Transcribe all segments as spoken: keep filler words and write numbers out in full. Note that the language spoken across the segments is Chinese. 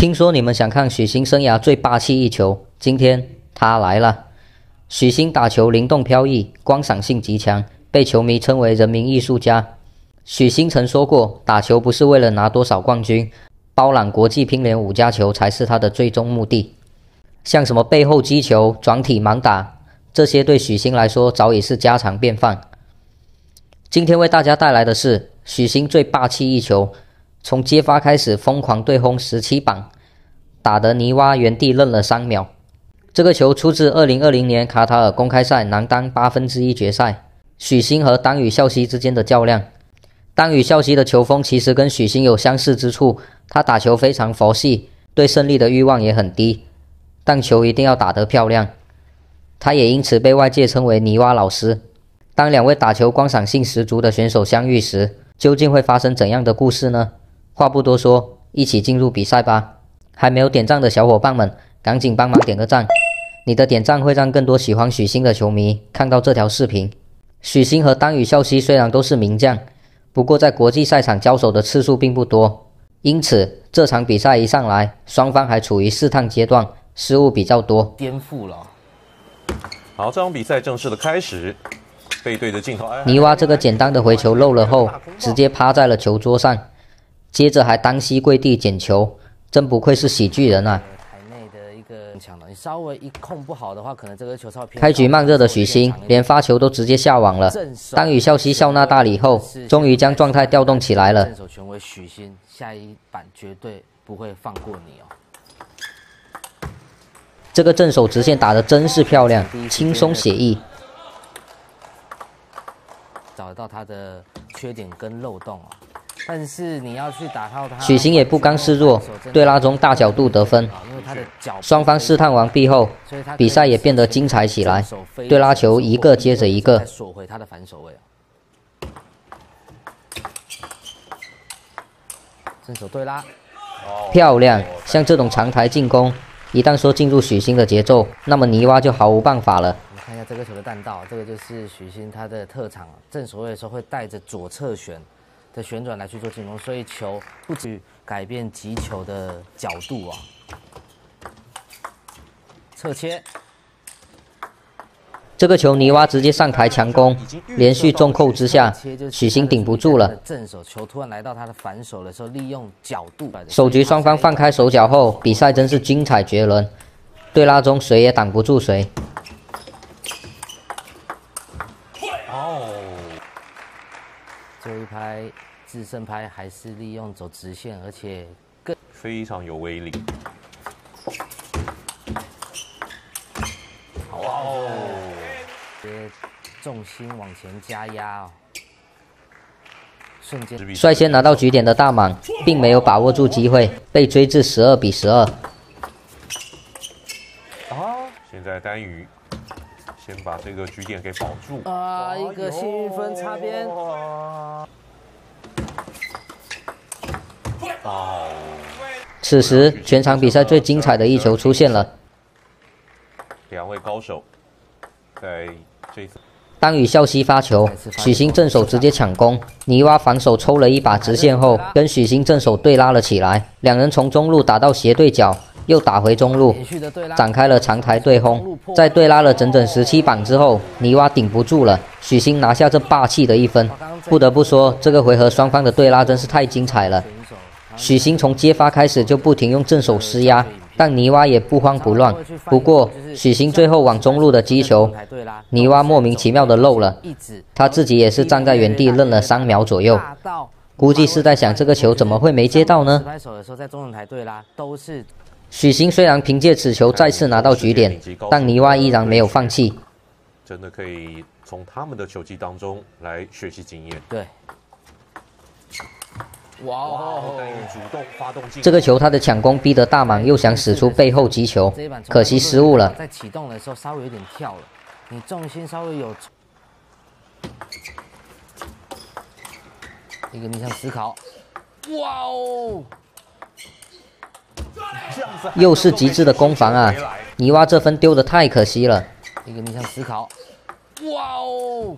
听说你们想看许昕生涯最霸气一球，今天他来了。许昕打球灵动飘逸，观赏性极强，被球迷称为人民艺术家。许昕曾说过，打球不是为了拿多少冠军，包揽国际乒联五家球才是他的最终目的。像什么背后击球、转体盲打，这些对许昕来说早已是家常便饭。今天为大家带来的是许昕最霸气一球，从接发开始疯狂对轰十七板，打得泥蛙原地愣了三秒。这个球出自二零二零年卡塔尔公开赛男单八分之一决赛，许昕和丹羽孝希之间的较量。丹羽孝希的球风其实跟许昕有相似之处，他打球非常佛系，对胜利的欲望也很低，但球一定要打得漂亮。他也因此被外界称为泥蛙老师。当两位打球观赏性十足的选手相遇时，究竟会发生怎样的故事呢？话不多说，一起进入比赛吧。还没有点赞的小伙伴们，赶紧帮忙点个赞，你的点赞会让更多喜欢许昕的球迷看到这条视频。许昕和丹羽孝希虽然都是名将，不过在国际赛场交手的次数并不多，因此这场比赛一上来，双方还处于试探阶段，失误比较多。 颠覆了。 好，这场比赛正式的开始。背对着镜头， 泥蛙这个简单的回球漏了后，直接趴在了球桌上，接着还单膝跪地捡球，真不愧是喜剧人啊！ 台内的一个强的，你稍微一控不好的话，可能这个球稍微偏。 开局慢热的许昕连发球都直接下网了。丹羽孝希笑纳大礼后，终于将状态调动起来了。 正手权威许昕，下一板绝对不会放过你哦。 这个正手直线打得真是漂亮，轻松写意。 找到他的缺点跟漏洞啊，但是你要去打到他。 许昕也不甘示弱，对拉中大角度得分。双方试探完毕后，比赛也变得精彩起来。对拉球一个接着一个， 锁回他的反手位。正手对拉， 漂亮！像这种长台进攻，一旦说进入许昕的节奏，那么泥蛙就毫无办法了。 看一下这个球的弹道，这个就是许昕他的特长。正手位的时候会带着左侧旋的旋转来去做进攻，所以球不去改变击球的角度啊。侧切， 这个球泥蛙直接上台强攻，连续重扣之下，许昕顶不住了。 正手球突然来到他的反手的时候，利用角度。 首局双方放开手脚后，比赛真是精彩绝伦，对拉中谁也挡不住谁。 最后一拍制胜拍还是利用走直线，而且更非常有威力。 哇哦！直接重心往前加压哦，瞬间率先拿到局点的大满，并没有把握住机会，被追至十二比十二。 啊！现在丹羽先把这个局点给保住啊！一个幸运分擦边。 哦！ 此时全场比赛最精彩的一球出现了。 两位高手在这次。 丹羽孝希发球，许昕正手直接抢攻，泥蛙防守抽了一把直线后，跟许昕正手对拉了起来，两人从中路打到斜对角。又打回中路，展开了长台对轰，在对拉了整整十七板之后，泥蛙顶不住了，许昕拿下这霸气的一分。不得不说，这个回合双方的对拉真是太精彩了。许昕从接发开始就不停用正手施压，但泥蛙也不慌不乱。不过许昕最后往中路的击球，泥蛙莫名其妙的漏了，他自己也是站在原地愣了三秒左右。估计是在想这个球怎么会没接到呢？许昕虽然凭借此球再次拿到局点，但泥蛙依然没有放弃。 真的可以从他们的球技当中来学习经验。 对。哇哦！ 丹羽主动发动进。 这个球他的抢攻逼得大满又想使出背后击球，可惜失误了。 在启动的时候稍微有点跳了，你重心稍微有一个逆向思考。哇哦！ 又是极致的攻防啊！泥蛙这分丢得太可惜了。 一个逆向思考，哇哦！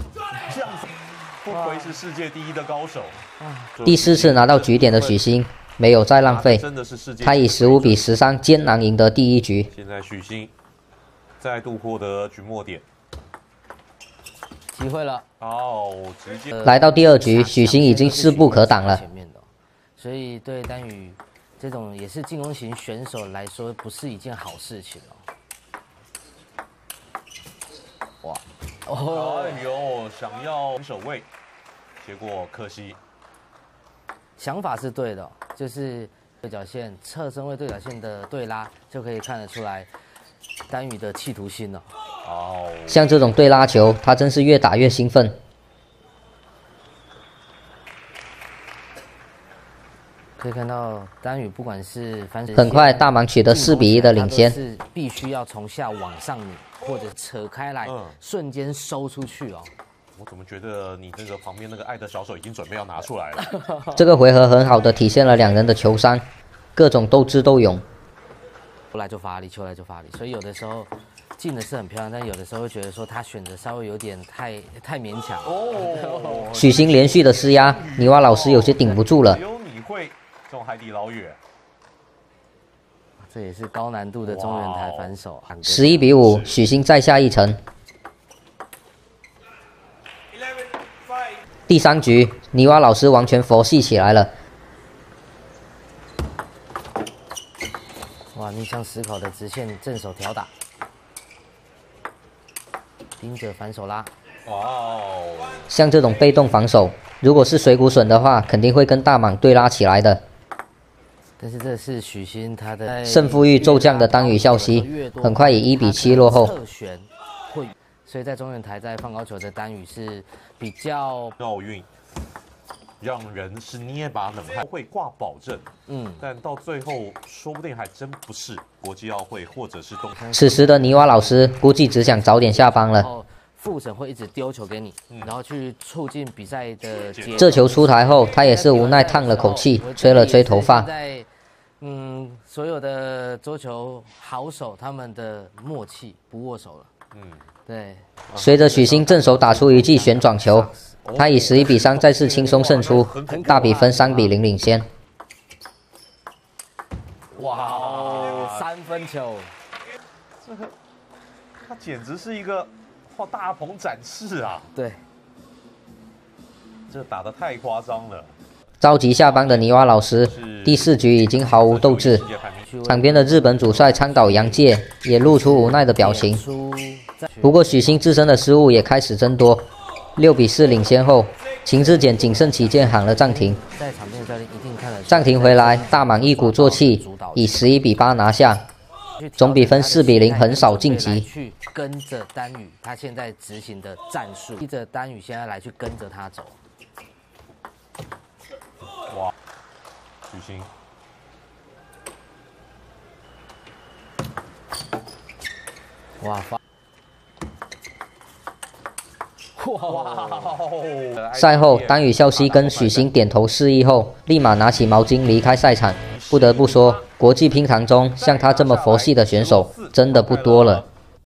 这样子，不愧是世界第一的高手。 第四次拿到局点的许昕， 没有再浪费， 真的是世界他以十五比十三艰难赢得第一局。 现在许昕再度获得局末点， 机会了。 哦，直接来到第二局，许昕已经势不可挡了。 前面的，所以对丹羽这种也是进攻型选手来说，不是一件好事情哦。哇， 哦，哎呦，想要守卫，结果可惜。 想法是对的哦，就是对角线侧身位对角线的对拉，就可以看得出来丹羽的企图心了。 哦， 像这种对拉球，他真是越打越兴奋。 可以看到丹羽不管是反手， 很快大盲取得四比一的领先， 是必须要从下往上拧，或者扯开来， 嗯瞬间收出去哦。 我怎么觉得你那个旁边那个爱的小手已经准备要拿出来了？ 这个回合很好的体现了两人的球商，各种斗智斗勇。 球来就发力，球来就发力，所以有的时候进的是很漂亮，但有的时候会觉得说他选择稍微有点太太勉强。 哦， 许昕连续的施压，泥娃老师有些顶不住了只。有你会这种海底捞月。 这也是高难度的中原台反手。 十一比五，许昕再下一城。第三局，泥娃老师完全佛系起来了。 哇，逆向思考的直线正手挑打，盯着反手拉。 哇哦， 像这种被动防守，如果是水谷隼的话，肯定会跟大蟒对拉起来的。 但是这是许昕他的胜负欲骤降的丹羽孝希，很快以一比七落后。 侧旋会，所以在中原台在放高球的丹羽是比较奥运让人是捏把冷汗，会挂保证， 嗯， 但到最后说不定还真不是国际奥会或者是东。 此时的泥娃老师估计只想早点下班了。 哦，副审会一直丢球给你，然后去促进比赛的节奏。 这球出台后，他也是无奈叹了口气，吹了吹头发。 在嗯，所有的桌球好手他们的默契不握手了。 嗯， 对。 随着许昕正手打出一记旋转球，他以十一比三再次轻松胜出，大比分三比零领先。 哇哦，三分球！ 这个他简直是一个画大鹏展翅啊！ 对， 这打得太夸张了。 着急下班的泥娃老师，第四局已经毫无斗志。场边的日本主帅川岛洋介也露出无奈的表情。不过许昕自身的失误也开始增多，六比四领先后，秦志简谨慎起见喊了暂停。 在场边的教练一定看了。 暂停回来，大蟒一鼓作气，以十一比八拿下，总比分四比零横扫晋级。 去跟着丹羽，他现在执行的战术，逼着丹羽现在来去跟着他走。 哇，许昕， 哇发， 哇！ 赛后，丹羽孝希跟许昕点头示意后，立马拿起毛巾离开赛场。不得不说，国际乒坛中像他这么佛系的选手真的不多了。